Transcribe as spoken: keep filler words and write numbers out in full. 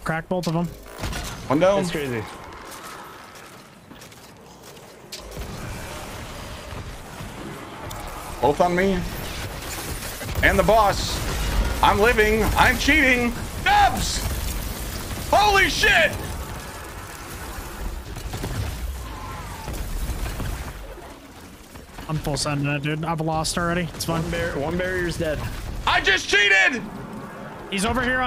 Crack both of them. One down. That's crazy. Both on me. And the boss. I'm living. I'm cheating. Dubs! Holy shit! I'm full sending it, dude. I've lost already. It's fine. One, bar one barrier's dead. I just cheated! He's over here on